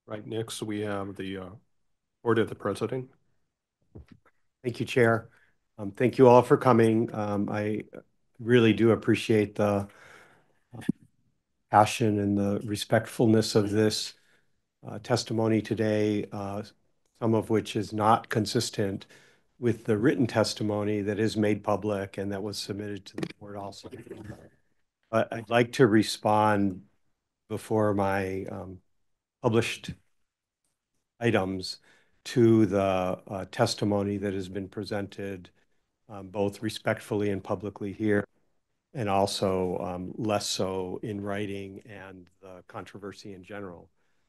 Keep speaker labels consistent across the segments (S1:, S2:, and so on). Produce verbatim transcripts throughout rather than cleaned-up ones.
S1: Right, next we have the uh, Board of the President.
S2: Thank you, Chair. Um, thank you all for coming. Um, I really do appreciate the passion and the respectfulness of this uh, testimony today, uh, some of which is not consistent with the written testimony that is made public and that was submitted to the board also. But I'd like to respond before my um, published items to the uh, testimony that has been presented um, both respectfully and publicly here, and also um, less so in writing and the controversy in general.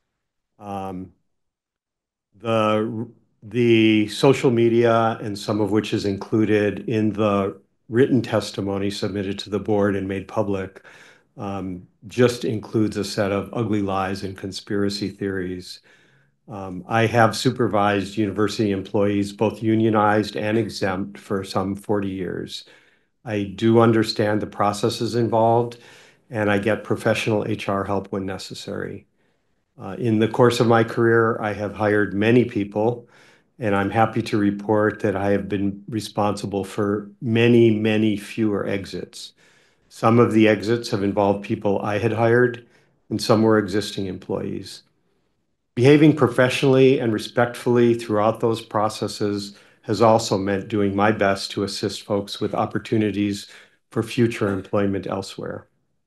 S2: Um, the, the social media, and some of which is included in the written testimony submitted to the board and made public, um, just includes a set of ugly lies and conspiracy theories. Um, I have supervised university employees, both unionized and exempt, for some forty years. I do understand the processes involved, and I get professional H R help when necessary. Uh, in the course of my career, I have hired many people, and I'm happy to report that I have been responsible for many, many fewer exits. Some of the exits have involved people I had hired, and some were existing employees. Behaving professionally and respectfully throughout those processes has also meant doing my best to assist folks with opportunities for future employment elsewhere.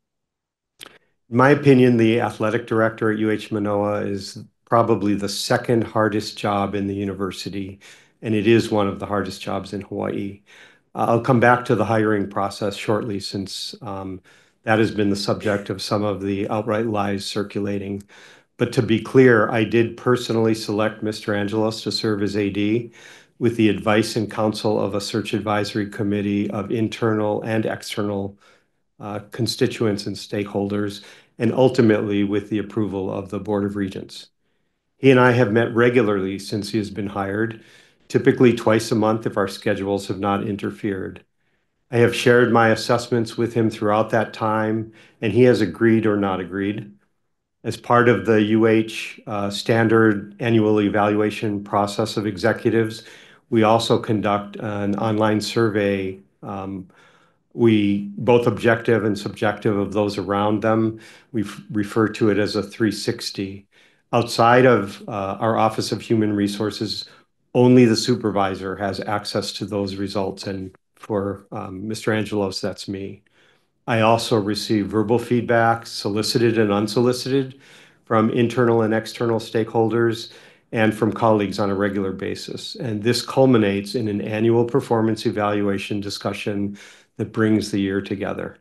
S2: In my opinion, the athletic director at U H Manoa is probably the second hardest job in the university, and it is one of the hardest jobs in Hawaii. Uh, I'll come back to the hiring process shortly, since um, that has been the subject of some of the outright lies circulating. But to be clear, I did personally select Mister Angelos to serve as A D with the advice and counsel of a search advisory committee of internal and external uh, constituents and stakeholders, and ultimately with the approval of the Board of Regents. He and I have met regularly since he has been hired, typically twice a month if our schedules have not interfered. I have shared my assessments with him throughout that time, and he has agreed or not agreed. As part of the U H uh, standard annual evaluation process of executives, we also conduct an online survey, um, we both objective and subjective of those around them. We refer to it as a three sixty. Outside of uh, our Office of Human Resources, only the supervisor has access to those results. And for um, Mister Angelos, that's me. I also receive verbal feedback, solicited and unsolicited, from internal and external stakeholders and from colleagues on a regular basis. And this culminates in an annual performance evaluation discussion that brings the year together.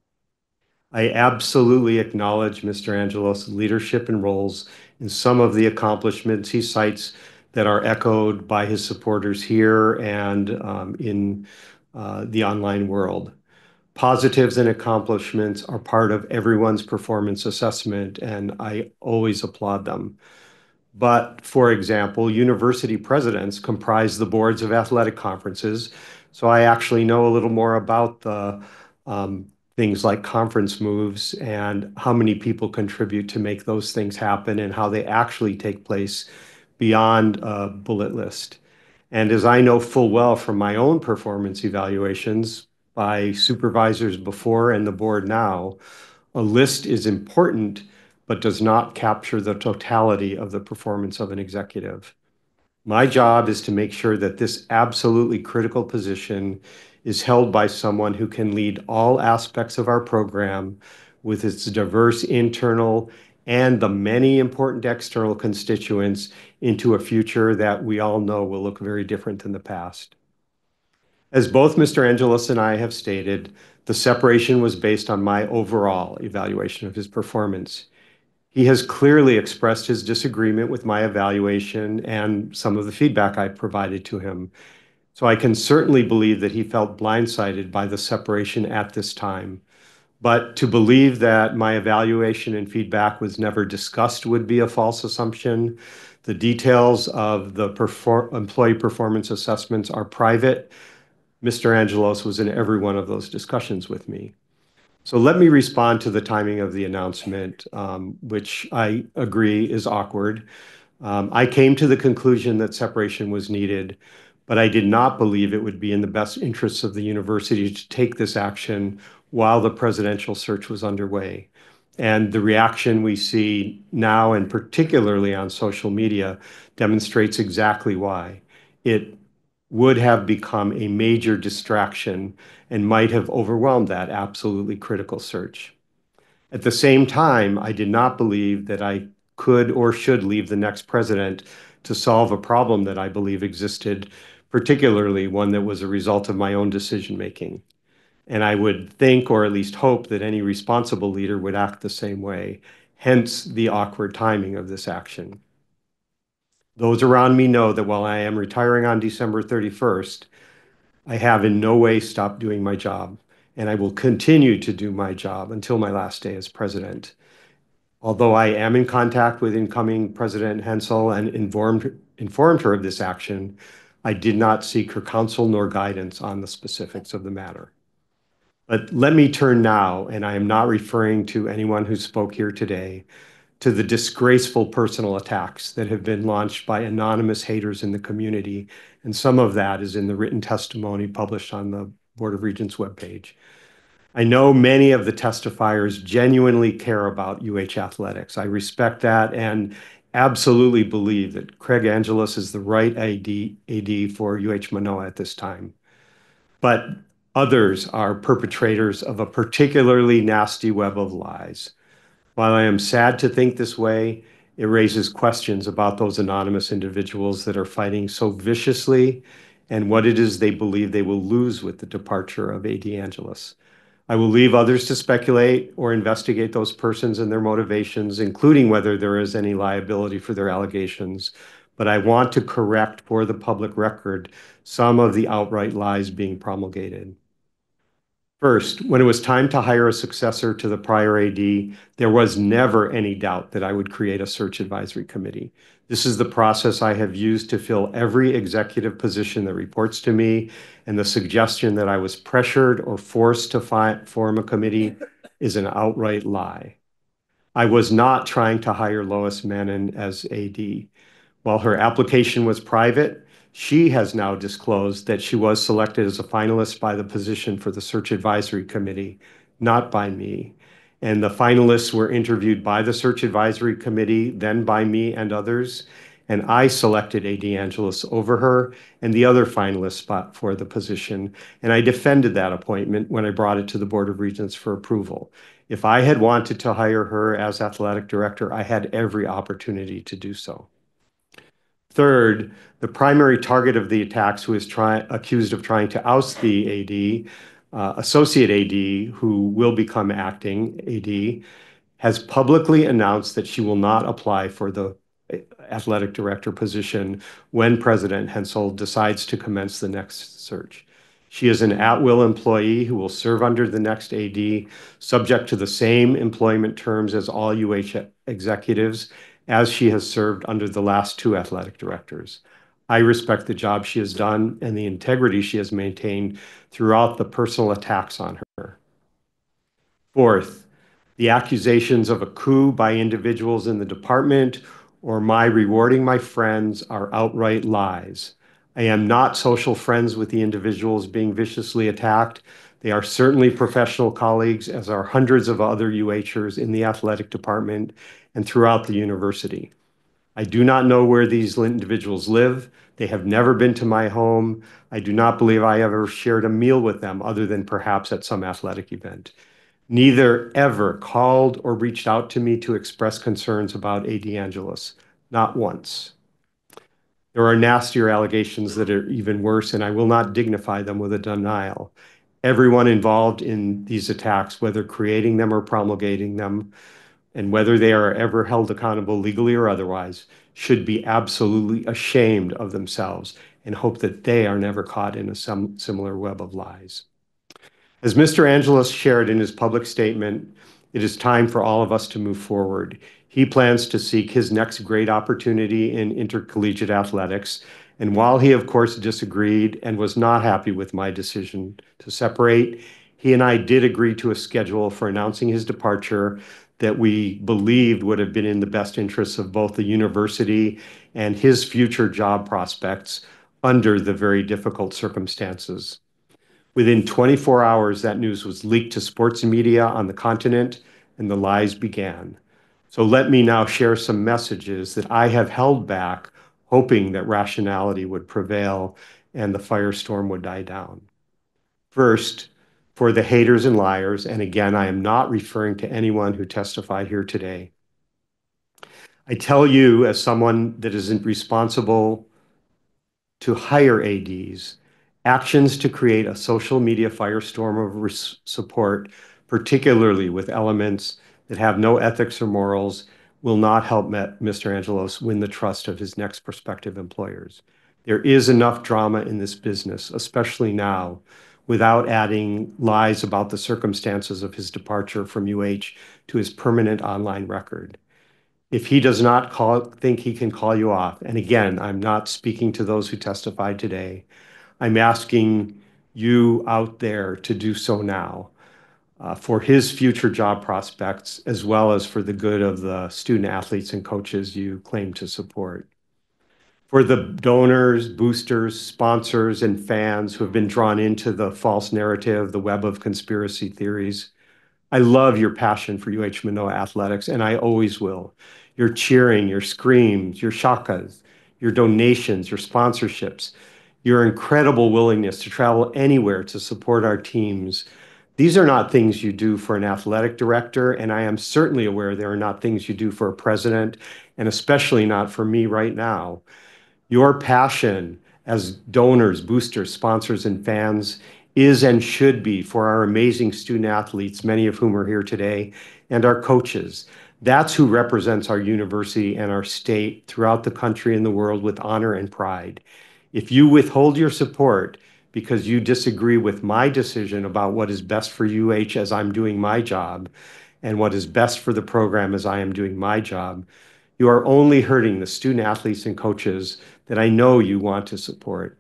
S2: I absolutely acknowledge Mister Angelos' leadership and roles in some of the accomplishments he cites that are echoed by his supporters here and um, in uh, the online world. Positives and accomplishments are part of everyone's performance assessment, and I always applaud them. But for example, university presidents comprise the boards of athletic conferences. So I actually know a little more about the um, things like conference moves and how many people contribute to make those things happen and how they actually take place beyond a bullet list. And as I know full well from my own performance evaluations by supervisors before and the board now, a list is important, but does not capture the totality of the performance of an executive. My job is to make sure that this absolutely critical position is held by someone who can lead all aspects of our program with its diverse internal and the many important external constituents into a future that we all know will look very different than the past. As both Mister Angelos and I have stated, the separation was based on my overall evaluation of his performance. He has clearly expressed his disagreement with my evaluation and some of the feedback I provided to him. So I can certainly believe that he felt blindsided by the separation at this time. But to believe that my evaluation and feedback was never discussed would be a false assumption. The details of the perfor- employee performance assessments are private. Mister Angelos was in every one of those discussions with me. So let me respond to the timing of the announcement, um, which I agree is awkward. Um, I came to the conclusion that separation was needed, but I did not believe it would be in the best interests of the university to take this action while the presidential search was underway. And the reaction we see now, and particularly on social media, demonstrates exactly why. It would have become a major distraction and might have overwhelmed that absolutely critical search. At the same time, I did not believe that I could or should leave the next president to solve a problem that I believe existed, particularly one that was a result of my own decision making. And I would think, or at least hope, that any responsible leader would act the same way, hence the awkward timing of this action. Those around me know that while I am retiring on December thirty-first, I have in no way stopped doing my job, and I will continue to do my job until my last day as president. Although I am in contact with incoming President Hensel and informed, informed her of this action, I did not seek her counsel nor guidance on the specifics of the matter. But let me turn now, and I am not referring to anyone who spoke here today, to the disgraceful personal attacks that have been launched by anonymous haters in the community, and some of that is in the written testimony published on the Board of Regents webpage. I know many of the testifiers genuinely care about U H athletics. I respect that and absolutely believe that Craig Angelos is the right A D, A D for U H Manoa at this time. But others are perpetrators of a particularly nasty web of lies. While I am sad to think this way, it raises questions about those anonymous individuals that are fighting so viciously and what it is they believe they will lose with the departure of A D Angelos. I will leave others to speculate or investigate those persons and their motivations, including whether there is any liability for their allegations. But I want to correct for the public record some of the outright lies being promulgated. First, when it was time to hire a successor to the prior A D, there was never any doubt that I would create a search advisory committee. This is the process I have used to fill every executive position that reports to me, and the suggestion that I was pressured or forced to form a committee is an outright lie. I was not trying to hire Lois Manin as A D. While her application was private, she has now disclosed that she was selected as a finalist by the position for the Search Advisory Committee, not by me. And the finalists were interviewed by the Search Advisory Committee, then by me and others. And I selected A D Angelos over her and the other finalist spot for the position. And I defended that appointment when I brought it to the Board of Regents for approval. If I had wanted to hire her as athletic director, I had every opportunity to do so. Third, the primary target of the attacks, who is try, accused of trying to oust the A D, uh, associate A D, who will become acting A D, has publicly announced that she will not apply for the athletic director position when President Hensel decides to commence the next search. She is an at-will employee who will serve under the next A D, subject to the same employment terms as all U H executives, as she has served under the last two athletic directors. I respect the job she has done and the integrity she has maintained throughout the personal attacks on her. Fourth, the accusations of a coup by individuals in the department or my rewarding my friends are outright lies. I am not social friends with the individuals being viciously attacked. They are certainly professional colleagues, as are hundreds of other UHers in the athletic department and throughout the university. I do not know where these individuals live. They have never been to my home. I do not believe I ever shared a meal with them other than perhaps at some athletic event. Neither ever called or reached out to me to express concerns about A D Angelos, not once. There are nastier allegations that are even worse, and I will not dignify them with a denial. Everyone involved in these attacks, whether creating them or promulgating them, and whether they are ever held accountable legally or otherwise, should be absolutely ashamed of themselves and hope that they are never caught in a sim similar web of lies. As Mister Angelos shared in his public statement, it is time for all of us to move forward. He plans to seek his next great opportunity in intercollegiate athletics. And while he, of course, disagreed and was not happy with my decision to separate, He and I did agree to a schedule for announcing his departure that we believed would have been in the best interests of both the university and his future job prospects under the very difficult circumstances. Within twenty-four hours, that news was leaked to sports media on the continent, and the lies began. So let me now share some messages that I have held back, hoping that rationality would prevail and the firestorm would die down. First, for the haters and liars, and again, I am not referring to anyone who testified here today. I tell you, as someone that isn't responsible to hire A Ds, actions to create a social media firestorm of support, particularly with elements that have no ethics or morals, will not help Mister Angelos win the trust of his next prospective employers. There is enough drama in this business, especially now, without adding lies about the circumstances of his departure from U H to his permanent online record. If he does not call, think he can call you off, and again, I'm not speaking to those who testified today, I'm asking you out there to do so now uh, for his future job prospects, as well as for the good of the student athletes and coaches you claim to support. For the donors, boosters, sponsors, and fans who have been drawn into the false narrative, the web of conspiracy theories, I love your passion for U H Manoa athletics, and I always will. Your cheering, your screams, your shakas, your donations, your sponsorships, your incredible willingness to travel anywhere to support our teams. These are not things you do for an athletic director, and I am certainly aware they are not things you do for a president, and especially not for me right now. Your passion as donors, boosters, sponsors, and fans is and should be for our amazing student athletes, many of whom are here today, and our coaches. That's who represents our university and our state throughout the country and the world with honor and pride. If you withhold your support because you disagree with my decision about what is best for U H as I'm doing my job, and what is best for the program as I am doing my job, you are only hurting the student athletes and coaches that I know you want to support.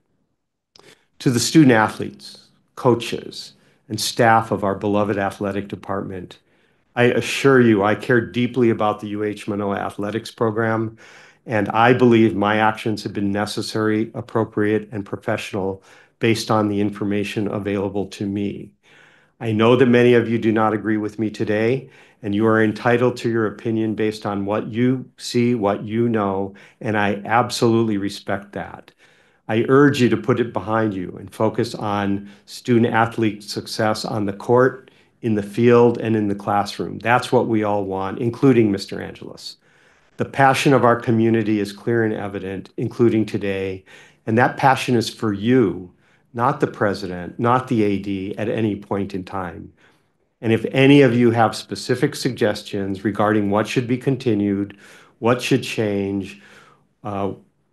S2: To the student athletes, coaches, and staff of our beloved athletic department, I assure you I care deeply about the U H Manoa athletics program, and I believe my actions have been necessary, appropriate, and professional based on the information available to me. I know that many of you do not agree with me today, and you are entitled to your opinion based on what you see, what you know, and I absolutely respect that. I urge you to put it behind you and focus on student athlete success on the court, in the field, and in the classroom. That's what we all want, including Mister Angelos. The passion of our community is clear and evident, including today, and that passion is for you, not the president, not the A D at any point in time. And if any of you have specific suggestions regarding what should be continued, what should change, uh,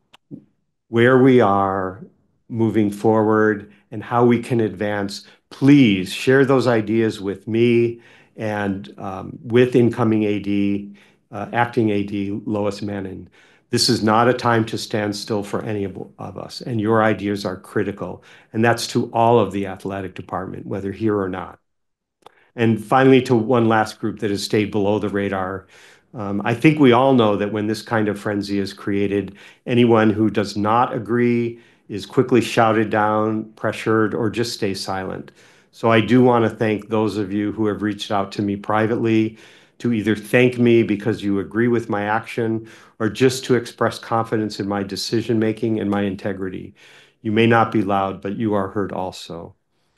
S2: where we are moving forward, and how we can advance, please share those ideas with me and um, with incoming A D, uh, acting A D Lois Manning. This is not a time to stand still for any of, of us, and your ideas are critical. And that's to all of the athletic department, whether here or not. And finally, to one last group that has stayed below the radar, um, I think we all know that when this kind of frenzy is created, anyone who does not agree is quickly shouted down, pressured, or just stays silent. So I do want to thank those of you who have reached out to me privately to either thank me because you agree with my action or just to express confidence in my decision-making and my integrity. You may not be loud, but you are heard also.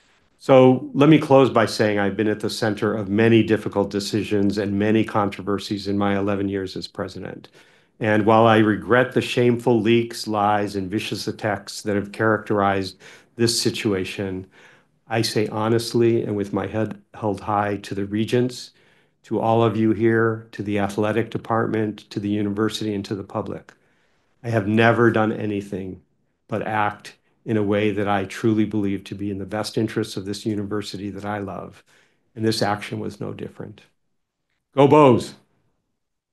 S2: So let me close by saying I've been at the center of many difficult decisions and many controversies in my eleven years as president. And while I regret the shameful leaks, lies, and vicious attacks that have characterized this situation, I say honestly and with my head held high to the regents, to all of you here, to the athletic department, to the university, and to the public. I have never done anything but act in a way that I truly believe to be in the best interests of this university that I love. And this action was no different. Go Bows!